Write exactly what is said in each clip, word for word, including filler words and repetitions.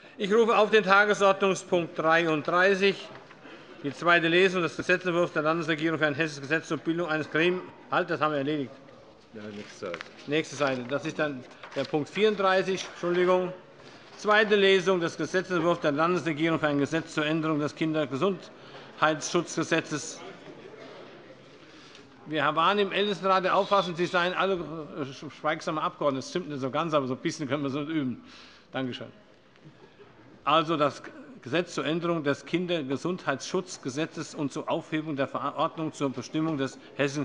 Ich rufe auf den Tagesordnungspunkt dreiunddreißig, die zweite Lesung des Gesetzentwurfs der Landesregierung für ein hessisches Gesetz zur Bildung eines Gremiums. Halt, das haben wir erledigt. Ja, nächste Seite. Nächste Seite. Das ist dann der Punkt vierunddreißig. Entschuldigung. Zweite Lesung des Gesetzentwurfs der Landesregierung für ein Gesetz zur Änderung des Kindergesundheitsschutzgesetzes. Wir waren im Ältestenrat der Auffassung, Sie seien alle schweigsame Abgeordnete. Das stimmt nicht so ganz, aber so ein bisschen können wir es üben. Danke schön. Also das Gesetz zur Änderung des Kindergesundheitsschutzgesetzes und zur Aufhebung der Verordnung zur Bestimmung des Hessischen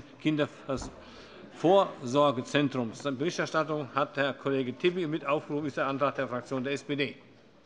Kindervorsorgezentrums. Die Berichterstattung hat Herr Kollege Tibi mit aufgerufen. Ist der Antrag der Fraktion der S P D.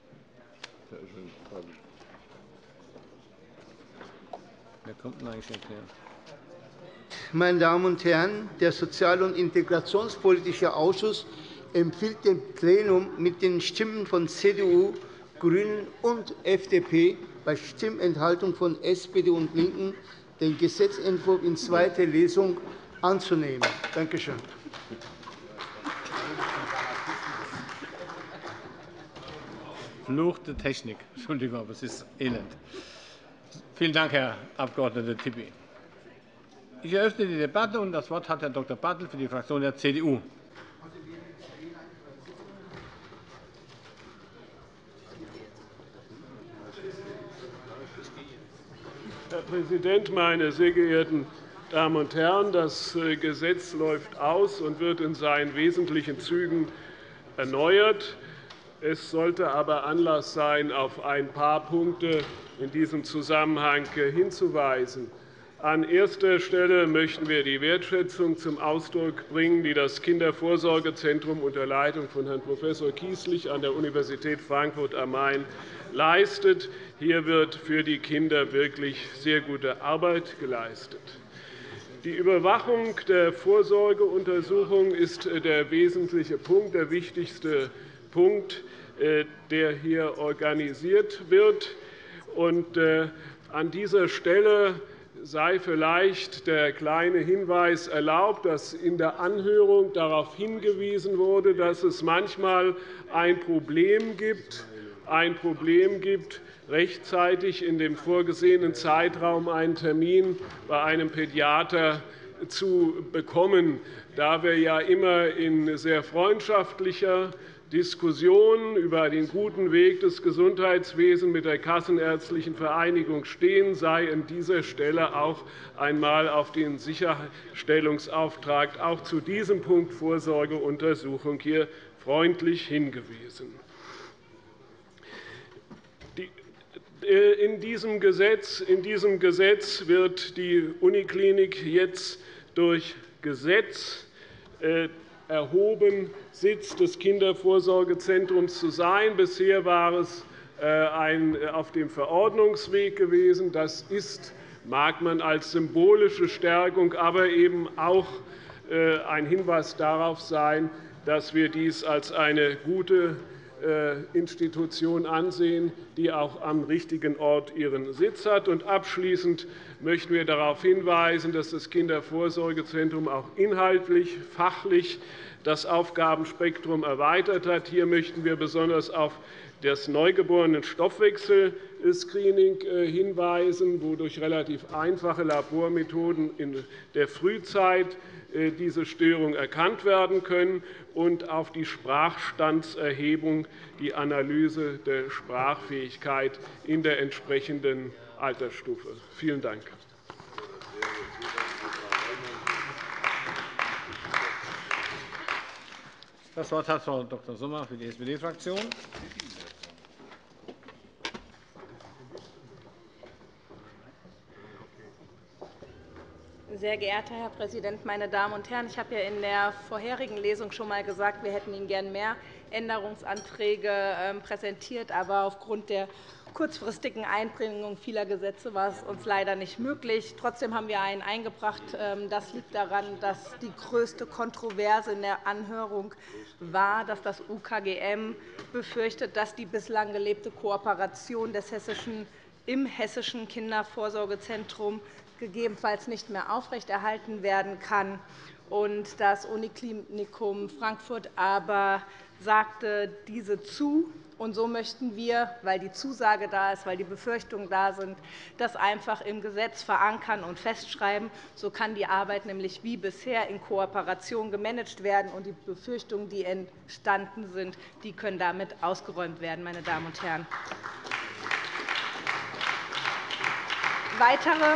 Wer kommt denn eigentlich erklären? Meine Damen und Herren, der Sozial- und Integrationspolitische Ausschuss empfiehlt dem Plenum mit den Stimmen von C D U, GRÜNEN und F D P bei Stimmenthaltung von S P D und LINKEN den Gesetzentwurf in zweiter Lesung anzunehmen. Danke schön. Fluch der Technik. Entschuldigung, aber es ist elend. Vielen Dank, Herr Abg. Tibi. Ich eröffne die Debatte, und das Wort hat Herr Doktor Bartel für die Fraktion der C D U. Herr Präsident, meine sehr geehrten Damen und Herren! Das Gesetz läuft aus und wird in seinen wesentlichen Zügen erneuert. Es sollte aber Anlass sein, auf ein paar Punkte in diesem Zusammenhang hinzuweisen. An erster Stelle möchten wir die Wertschätzung zum Ausdruck bringen, die das Kindervorsorgezentrum unter Leitung von Herrn Prof. Kieslich an der Universität Frankfurt am Main leistet. Hier wird für die Kinder wirklich sehr gute Arbeit geleistet. Die Überwachung der Vorsorgeuntersuchung ist der wesentliche Punkt, der wichtigste Punkt, der hier organisiert wird. An dieser Stelle sei vielleicht der kleine Hinweis erlaubt, dass in der Anhörung darauf hingewiesen wurde, dass es manchmal ein Problem gibt, ein Problem gibt, rechtzeitig in dem vorgesehenen Zeitraum einen Termin bei einem Pädiater zu bekommen. Da wir ja immer in sehr freundschaftlicher Diskussion über den guten Weg des Gesundheitswesens mit der Kassenärztlichen Vereinigung stehen, sei an dieser Stelle auch einmal auf den Sicherstellungsauftrag auch zu diesem Punkt Vorsorgeuntersuchung hier freundlich hingewiesen. In diesem Gesetz, in diesem Gesetz wird die Uniklinik jetzt durch Gesetz erhoben, Sitz des Kindervorsorgezentrums zu sein. Bisher war es auf dem Verordnungsweg gewesen. Das ist, mag man als symbolische Stärkung, aber eben auch ein Hinweis darauf sein, dass wir dies als eine gute Institution ansehen, die auch am richtigen Ort ihren Sitz hat. Abschließend möchten wir darauf hinweisen, dass das Kindervorsorgezentrum auch inhaltlich, fachlich das Aufgabenspektrum erweitert hat. Hier möchten wir besonders auf das Neugeborenen-Stoffwechsel-Screening hinweisen, wo durch relativ einfache Labormethoden in der Frühzeit diese Störungen erkannt werden können, und auf die Sprachstandserhebung, die Analyse der Sprachfähigkeit in der entsprechenden Altersstufe. Vielen Dank. Das Wort hat Frau Doktor Sommer für die S P D-Fraktion. Sehr geehrter Herr Präsident, meine Damen und Herren! Ich habe ja in der vorherigen Lesung schon einmal gesagt, wir hätten Ihnen gern mehr Änderungsanträge präsentiert. Aber aufgrund der kurzfristigen Einbringung vieler Gesetze war es uns leider nicht möglich. Trotzdem haben wir einen eingebracht. Das liegt daran, dass die größte Kontroverse in der Anhörung war, dass das U K G M befürchtet, dass die bislang gelebte Kooperation des Hessischen im Hessischen Kindervorsorgezentrum gegebenenfalls nicht mehr aufrechterhalten werden kann. Das Uniklinikum Frankfurt aber sagte diese zu Und so möchten wir, weil die Zusage da ist, weil die Befürchtungen da sind, das einfach im Gesetz verankern und festschreiben. So kann die Arbeit nämlich wie bisher in Kooperation gemanagt werden, und die Befürchtungen, die entstanden sind, die können damit ausgeräumt werden, meine Damen und Herren. Weitere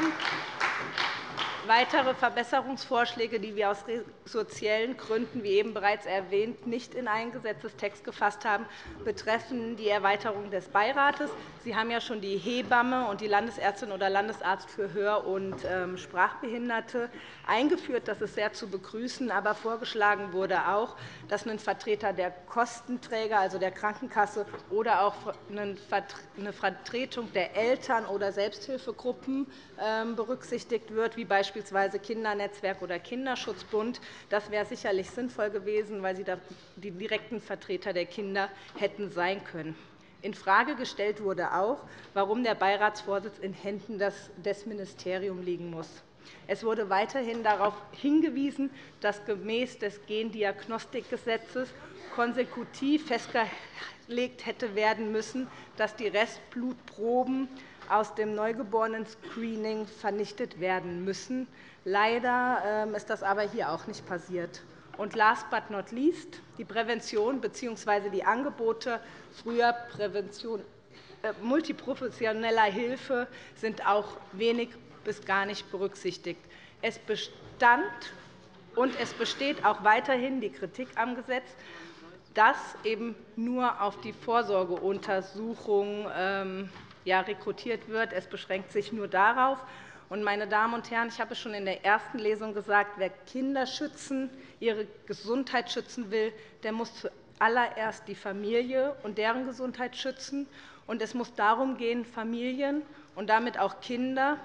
Weitere Verbesserungsvorschläge, die wir aus sozialen Gründen, wie eben bereits erwähnt, nicht in einen Gesetzestext gefasst haben, betreffen die Erweiterung des Beirates. Sie haben ja schon die Hebamme und die Landesärztin oder Landesarzt für Hör- und Sprachbehinderte eingeführt. Das ist sehr zu begrüßen. Aber vorgeschlagen wurde auch, dass ein Vertreter der Kostenträger, also der Krankenkasse, oder auch eine Vertretung der Eltern oder Selbsthilfegruppen berücksichtigt wird, wie beispielsweise beispielsweise Kindernetzwerk oder Kinderschutzbund. Das wäre sicherlich sinnvoll gewesen, weil sie die direkten Vertreter der Kinder hätten sein können. Infrage gestellt wurde auch, warum der Beiratsvorsitz in Händen des Ministeriums liegen muss. Es wurde weiterhin darauf hingewiesen, dass gemäß des Gendiagnostikgesetzes konsekutiv festgelegt hätte werden müssen, dass die Restblutproben aus dem Neugeborenen-Screening vernichtet werden müssen. Leider ist das aber hier auch nicht passiert. Und last but not least, die Prävention bzw. die Angebote früher Prävention, äh, multiprofessioneller Hilfe sind auch wenig bis gar nicht berücksichtigt. Es bestand und es besteht auch weiterhin die Kritik am Gesetz, dass eben nur auf die Vorsorgeuntersuchung ähm, ja, rekrutiert wird. Es beschränkt sich nur darauf. Und, meine Damen und Herren, ich habe es schon in der ersten Lesung gesagt, wer Kinder schützen, ihre Gesundheit schützen will, der muss zuallererst die Familie und deren Gesundheit schützen. Und es muss darum gehen, Familien und damit auch Kinder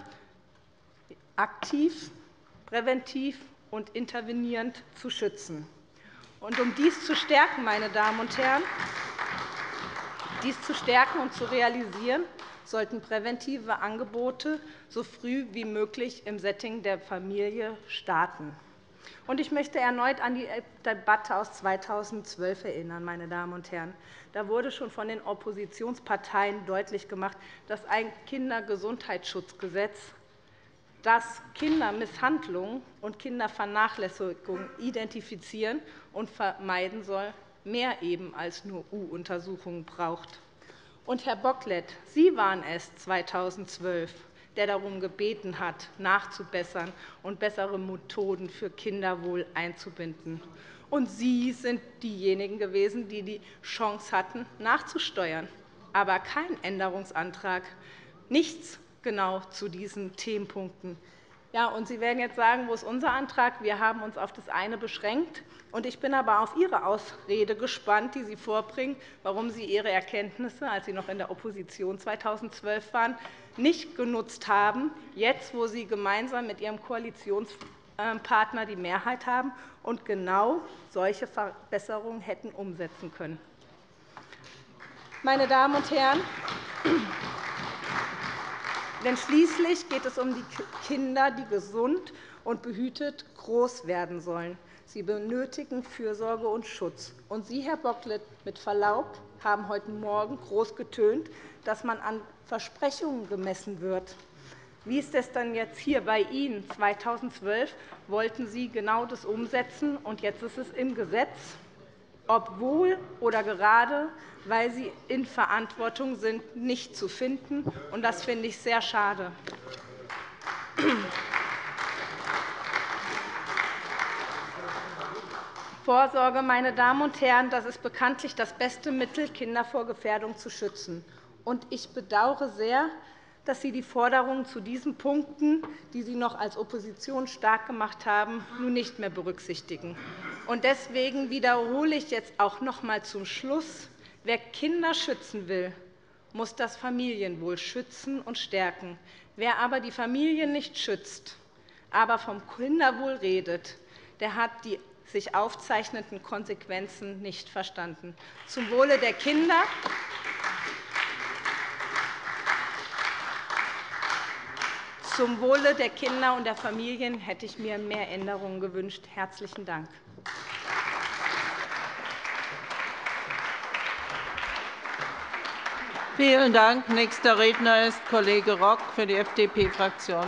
aktiv, präventiv und intervenierend zu schützen. Und um dies zu stärken, meine Damen und Herren, dies zu stärken und zu realisieren, sollten präventive Angebote so früh wie möglich im Setting der Familie starten. Und ich möchte erneut an die Debatte aus zweitausendzwölf erinnern. Meine Damen und Herren. Da wurde schon von den Oppositionsparteien deutlich gemacht, dass ein Kindergesundheitsschutzgesetz, das Kindermisshandlungen und Kindervernachlässigung identifizieren und vermeiden soll, mehr eben als nur U-Untersuchungen braucht. Und, Herr Bocklet, Sie waren es zweitausendzwölf, der darum gebeten hat, nachzubessern und bessere Methoden für Kinderwohl einzubinden. Und Sie sind diejenigen gewesen, die die Chance hatten, nachzusteuern, aber kein Änderungsantrag, nichts genau zu diesen Themenpunkten. Ja, und Sie werden jetzt sagen, wo ist unser Antrag? Wir haben uns auf das eine beschränkt. Und ich bin aber auf Ihre Ausrede gespannt, die Sie vorbringen, warum Sie Ihre Erkenntnisse, als Sie noch in der Opposition zweitausendzwölf waren, nicht genutzt haben, jetzt, wo Sie gemeinsam mit Ihrem Koalitionspartner die Mehrheit haben und genau solche Verbesserungen hätten umsetzen können. Meine Damen und Herren, denn schließlich geht es um die Kinder, die gesund und behütet groß werden sollen. Sie benötigen Fürsorge und Schutz. Und Sie, Herr Bocklet, mit Verlaub, haben heute Morgen groß getönt, dass man an Versprechungen gemessen wird. Wie ist es denn jetzt hier bei Ihnen? zweitausendzwölf wollten Sie genau das umsetzen, und jetzt ist es im Gesetz, obwohl oder gerade, weil Sie in Verantwortung sind, nicht zu finden. Und das finde ich sehr schade. Vorsorge, meine Damen und Herren, das ist bekanntlich das beste Mittel, Kinder vor Gefährdung zu schützen. Und ich bedauere sehr, dass Sie die Forderungen zu diesen Punkten, die Sie noch als Opposition stark gemacht haben, nun nicht mehr berücksichtigen. Und deswegen wiederhole ich jetzt auch noch einmal zum Schluss: Wer Kinder schützen will, muss das Familienwohl schützen und stärken. Wer aber die Familie nicht schützt, aber vom Kinderwohl redet, der hat die sich aufzeichnenden Konsequenzen nicht verstanden. Zum Wohle der Kinder Zum Wohle der Kinder und der Familien hätte ich mir mehr Änderungen gewünscht. – Herzlichen Dank. Vielen Dank. Nächster Redner ist Kollege Rock für die F D P-Fraktion.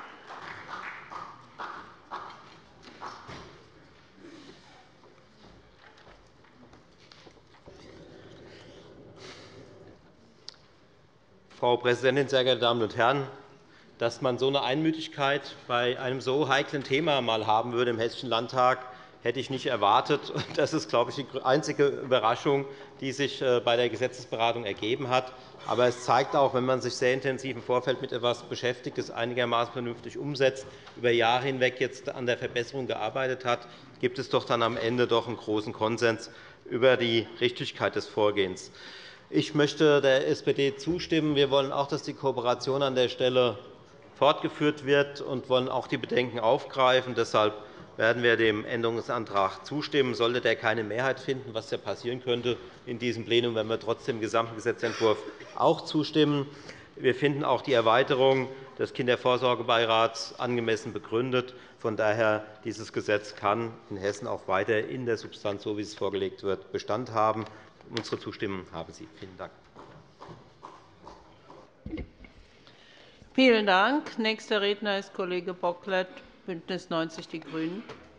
Frau Präsidentin, sehr geehrte Damen und Herren! Dass man so eine Einmütigkeit bei einem so heiklen Thema mal haben würde im Hessischen Landtag, hätte ich nicht erwartet. Das ist, glaube ich, die einzige Überraschung, die sich bei der Gesetzesberatung ergeben hat. Aber es zeigt auch, wenn man sich sehr intensiv im Vorfeld mit etwas beschäftigt, es einigermaßen vernünftig umsetzt, über Jahre hinweg jetzt an der Verbesserung gearbeitet hat, gibt es doch dann am Ende doch einen großen Konsens über die Richtigkeit des Vorgehens. Ich möchte der S P D zustimmen. Wir wollen auch, dass die Kooperation an der Stelle fortgeführt wird und wollen auch die Bedenken aufgreifen. Deshalb werden wir dem Änderungsantrag zustimmen. Sollte der keine Mehrheit finden, was ja passieren könnte in diesem Plenum, werden wir trotzdem dem gesamten Gesetzentwurf auch zustimmen. Wir finden auch die Erweiterung des Kindervorsorgebeirats angemessen begründet. Von daher dieses Gesetz kann in Hessen auch weiter in der Substanz, so wie es vorgelegt wird, Bestand haben. Unsere Zustimmung haben Sie. Vielen Dank. Vielen Dank. Nächster Redner ist Kollege Bocklet, BÜNDNIS neunzig die GRÜNEN.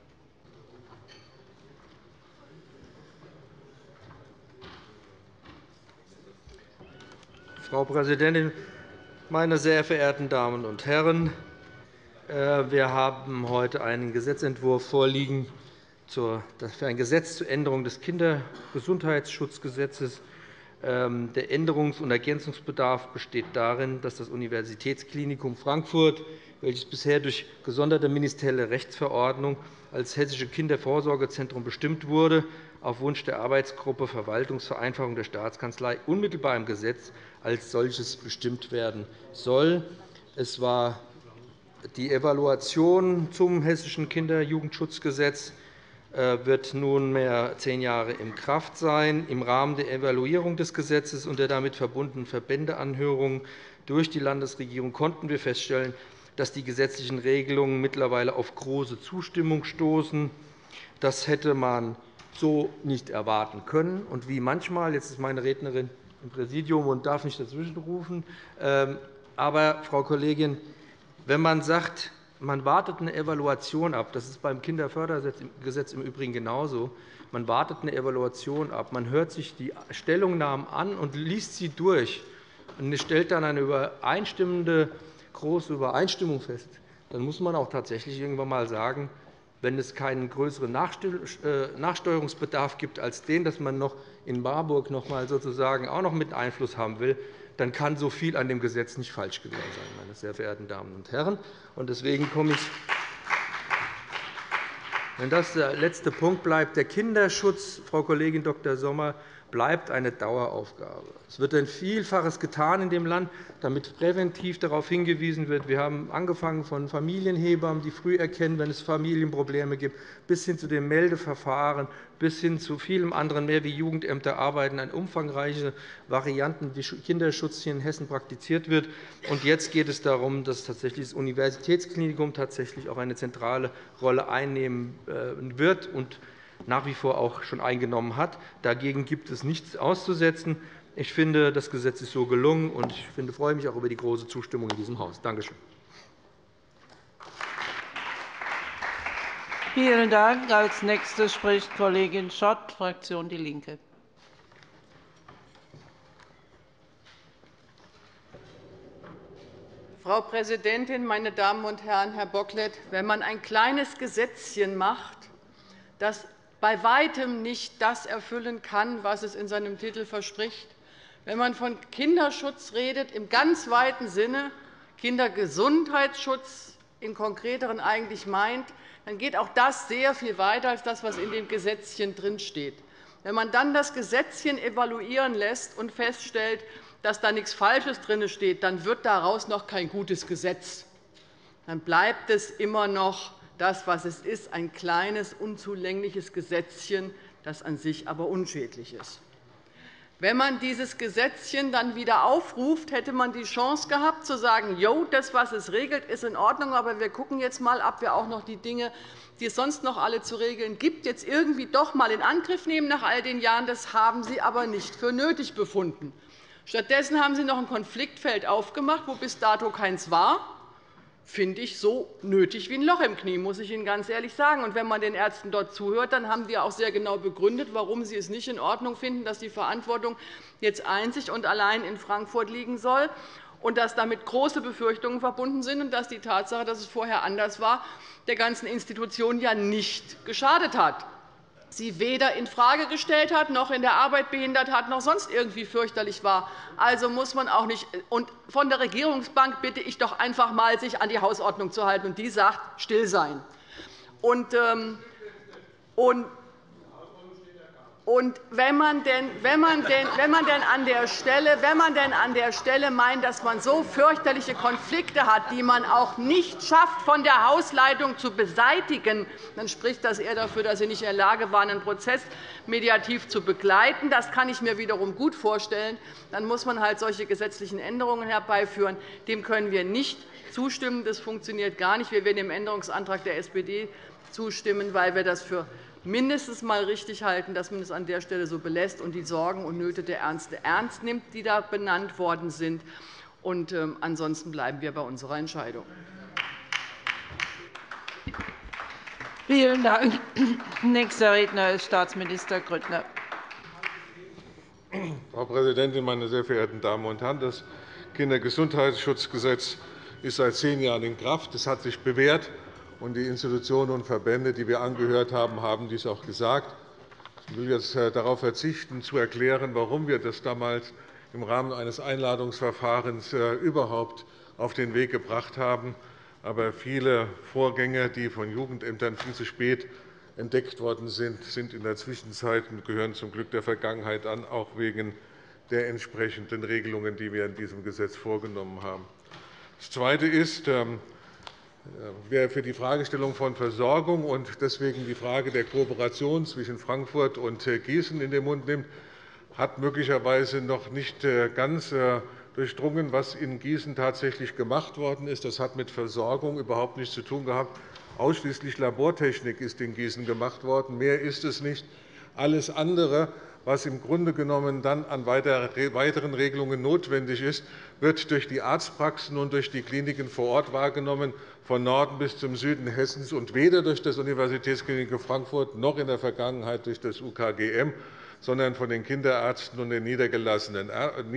Frau Präsidentin, meine sehr verehrten Damen und Herren! Wir haben heute einen Gesetzentwurf vorliegen für ein Gesetz zur Änderung des Kindergesundheitsschutzgesetzes. Der Änderungs- und Ergänzungsbedarf besteht darin, dass das Universitätsklinikum Frankfurt, welches bisher durch gesonderte ministerielle Rechtsverordnung als Hessische Kindervorsorgezentrum bestimmt wurde, auf Wunsch der Arbeitsgruppe Verwaltungsvereinfachung der Staatskanzlei unmittelbar im Gesetz als solches bestimmt werden soll. Es war die Evaluation zum Hessischen Kinderjugendschutzgesetz wird nunmehr zehn Jahre in Kraft sein. Im Rahmen der Evaluierung des Gesetzes und der damit verbundenen Verbändeanhörungen durch die Landesregierung konnten wir feststellen, dass die gesetzlichen Regelungen mittlerweile auf große Zustimmung stoßen. Das hätte man so nicht erwarten können. Und wie manchmal, jetzt ist meine Rednerin im Präsidium und darf nicht dazwischenrufen, aber, Frau Kollegin, wenn man sagt, man wartet eine Evaluation ab. Das ist beim Kinderfördergesetz im Übrigen genauso. Man wartet eine Evaluation ab. Man hört sich die Stellungnahmen an und liest sie durch und stellt dann eine übereinstimmende, große Übereinstimmung fest. Dann muss man auch tatsächlich irgendwann einmal sagen, wenn es keinen größeren Nachsteuerungsbedarf gibt als den, dass man noch in Marburg noch mal sozusagen auch noch mit Einfluss haben will, dann kann so viel an dem Gesetz nicht falsch gewesen sein, meine sehr verehrten Damen und Herren. Deswegen komme ich, wenn das der letzte Punkt bleibt, der Kinderschutz, Frau Kollegin Doktor Sommer, bleibt eine Daueraufgabe. Es wird ein Vielfaches getan in dem Land, damit präventiv darauf hingewiesen wird. Wir haben angefangen von Familienhebammen, die früh erkennen, wenn es Familienprobleme gibt, bis hin zu dem Meldeverfahren, bis hin zu vielem anderen mehr, wie Jugendämter arbeiten, an umfangreiche Varianten, wie Kinderschutz hier in Hessen praktiziert wird. Und jetzt geht es darum, dass tatsächlich das Universitätsklinikum tatsächlich auch eine zentrale Rolle einnehmen wird und nach wie vor auch schon eingenommen hat. Dagegen gibt es nichts auszusetzen. Ich finde, das Gesetz ist so gelungen, und ich finde, freue mich auch über die große Zustimmung in diesem Haus. Danke schön. Vielen Dank. Als Nächste spricht Kollegin Schott, Fraktion DIE LINKE. Frau Präsidentin, meine Damen und Herren! Herr Bocklet, wenn man ein kleines Gesetzchen macht, das bei Weitem nicht das erfüllen kann, was es in seinem Titel verspricht, wenn man von Kinderschutz redet, im ganz weiten Sinne Kindergesundheitsschutz im Konkreteren eigentlich meint, dann geht auch das sehr viel weiter als das, was in dem Gesetzchen drinsteht. Wenn man dann das Gesetzchen evaluieren lässt und feststellt, dass da nichts Falsches drin steht, dann wird daraus noch kein gutes Gesetz. Dann bleibt es immer noch das, was es ist, ein kleines, unzulängliches Gesetzchen, das an sich aber unschädlich ist. Wenn man dieses Gesetzchen dann wieder aufruft, hätte man die Chance gehabt, zu sagen, jo, das, was es regelt, ist in Ordnung, aber wir schauen jetzt einmal, ob wir auch noch die Dinge, die es sonst noch alle zu regeln gibt, jetzt irgendwie doch einmal in Angriff nehmen nach all den Jahren. Das haben Sie aber nicht für nötig befunden, Stattdessen haben Sie noch ein Konfliktfeld aufgemacht, wo bis dato keins war. Finde ich so nötig wie ein Loch im Knie, muss ich Ihnen ganz ehrlich sagen. Und wenn man den Ärzten dort zuhört, dann haben die auch sehr genau begründet, warum sie es nicht in Ordnung finden, dass die Verantwortung jetzt einzig und allein in Frankfurt liegen soll und dass damit große Befürchtungen verbunden sind und dass die Tatsache, dass es vorher anders war, der ganzen Institution ja nicht geschadet hat, sie weder infrage gestellt hat, noch in der Arbeit behindert hat, noch sonst irgendwie fürchterlich war. Also muss man auch nicht. Und von der Regierungsbank bitte ich doch einfach einmal, sich an die Hausordnung zu halten. Und die sagt, still sein. Und, ähm, und Und wenn man denn, wenn man denn, wenn man denn an der Stelle, wenn man denn an der Stelle meint, dass man so fürchterliche Konflikte hat, die man auch nicht schafft, von der Hausleitung zu beseitigen, dann spricht das eher dafür, dass Sie nicht in der Lage waren, einen Prozess mediativ zu begleiten. Das kann ich mir wiederum gut vorstellen. Dann muss man halt solche gesetzlichen Änderungen herbeiführen. Dem können wir nicht zustimmen. Das funktioniert gar nicht. Wir werden dem Änderungsantrag der S P D zustimmen, weil wir das für mindestens einmal richtig halten, dass man es an der Stelle so belässt und die Sorgen und Nöte der Ärzte ernst nimmt, die da benannt worden sind. Und, ähm, ansonsten bleiben wir bei unserer Entscheidung. Vielen Dank. Nächster Redner ist Staatsminister Grüttner. Frau Präsidentin, meine sehr verehrten Damen und Herren! Das Kindergesundheitsschutzgesetz ist seit zehn Jahren in Kraft. Es hat sich bewährt. Und die Institutionen und Verbände, die wir angehört haben, haben dies auch gesagt. Ich will jetzt darauf verzichten, zu erklären, warum wir das damals im Rahmen eines Einladungsverfahrens überhaupt auf den Weg gebracht haben. Aber viele Vorgänge, die von Jugendämtern viel zu spät entdeckt worden sind, sind in der Zwischenzeit und gehören zum Glück der Vergangenheit an, auch wegen der entsprechenden Regelungen, die wir in diesem Gesetz vorgenommen haben. Das Zweite ist, wer für die Fragestellung von Versorgung und deswegen die Frage der Kooperation zwischen Frankfurt und Gießen in den Mund nimmt, hat möglicherweise noch nicht ganz durchdrungen, was in Gießen tatsächlich gemacht worden ist. Das hat mit Versorgung überhaupt nichts zu tun gehabt. Ausschließlich Labortechnik ist in Gießen gemacht worden. Mehr ist es nicht. Alles andere, was im Grunde genommen dann an weiteren Regelungen notwendig ist, wird durch die Arztpraxen und durch die Kliniken vor Ort wahrgenommen, von Norden bis zum Süden Hessens, und weder durch das Universitätsklinikum Frankfurt noch in der Vergangenheit durch das U K G M, sondern von den Kinderärzten und den niedergelassenen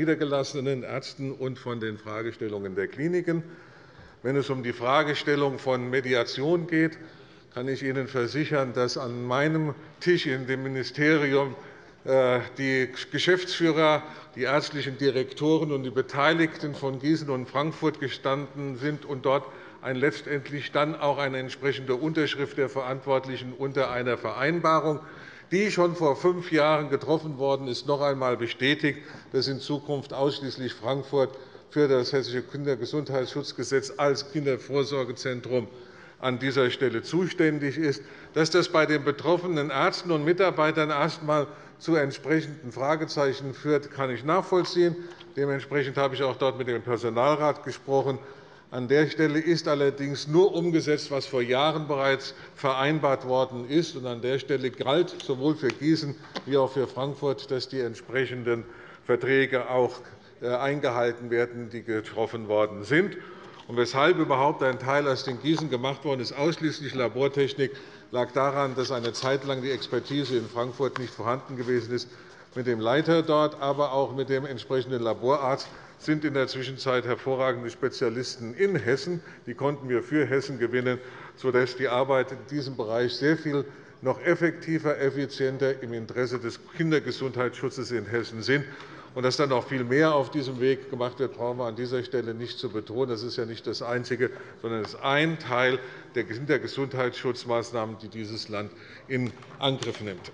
Ärzten und von den Fragestellungen der Kliniken. Wenn es um die Fragestellung von Mediation geht, kann ich Ihnen versichern, dass an meinem Tisch in dem Ministerium die Geschäftsführer, die ärztlichen Direktoren und die Beteiligten von Gießen und Frankfurt gestanden sind und dort ein letztendlich dann auch eine entsprechende Unterschrift der Verantwortlichen unter einer Vereinbarung, die schon vor fünf Jahren getroffen worden ist, noch einmal bestätigt, dass in Zukunft ausschließlich Frankfurt für das Hessische Kindergesundheitsschutzgesetz als Kindervorsorgezentrum an dieser Stelle zuständig ist. Dass das bei den betroffenen Ärzten und Mitarbeitern erst einmal zu entsprechenden Fragezeichen führt, kann ich nachvollziehen. Dementsprechend habe ich auch dort mit dem Personalrat gesprochen. An der Stelle ist allerdings nur umgesetzt, was vor Jahren bereits vereinbart worden ist. An der Stelle galt sowohl für Gießen wie auch für Frankfurt, dass die entsprechenden Verträge auch eingehalten werden, die getroffen worden sind. Und weshalb überhaupt ein Teil aus den Gießen gemacht worden ist, ausschließlich Labortechnik, lag daran, dass eine Zeit lang die Expertise in Frankfurt nicht vorhanden gewesen ist. Mit dem Leiter dort, aber auch mit dem entsprechenden Laborarzt sind in der Zwischenzeit hervorragende Spezialisten in Hessen. Die konnten wir für Hessen gewinnen, sodass die Arbeit in diesem Bereich sehr viel noch effektiver, effizienter im Interesse des Kindergesundheitsschutzes in Hessen sind. Und dass dann noch viel mehr auf diesem Weg gemacht wird, brauchen wir an dieser Stelle nicht zu betonen. Das ist ja nicht das Einzige, sondern es ist ein Teil der Kindergesundheitsschutzmaßnahmen, die dieses Land in Angriff nimmt.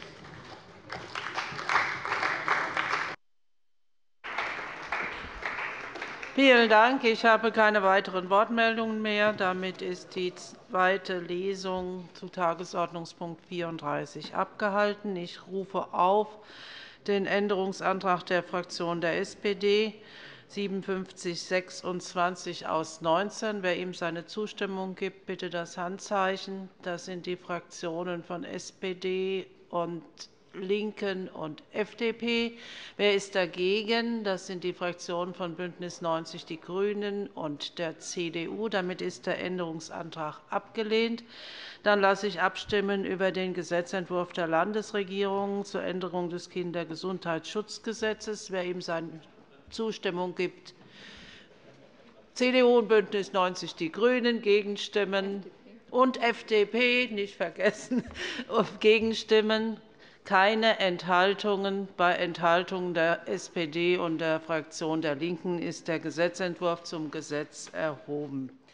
Vielen Dank. Ich habe keine weiteren Wortmeldungen mehr. Damit ist die zweite Lesung zu Tagesordnungspunkt vierunddreißig abgehalten. Ich rufe auf den Änderungsantrag der Fraktion der S P D siebenundfünfzig sechsundzwanzig aus neunzehn. Wer ihm seine Zustimmung gibt, bitte das Handzeichen. Das sind die Fraktionen von S P D und LINKEN und F D P. Wer ist dagegen? Das sind die Fraktionen von BÜNDNIS neunzig die GRÜNEN und der C D U. Damit ist der Änderungsantrag abgelehnt. Dann lasse ich abstimmen über den Gesetzentwurf der Landesregierung zur Änderung des Kindergesundheitsschutzgesetzes. Wer ihm seine Zustimmung gibt, C D U und BÜNDNIS neunzig die GRÜNEN, Gegenstimmen und F D P, nicht vergessen, Gegenstimmen, keine Enthaltungen. Bei Enthaltungen der S P D und der Fraktion der LINKEN ist der Gesetzentwurf zum Gesetz erhoben.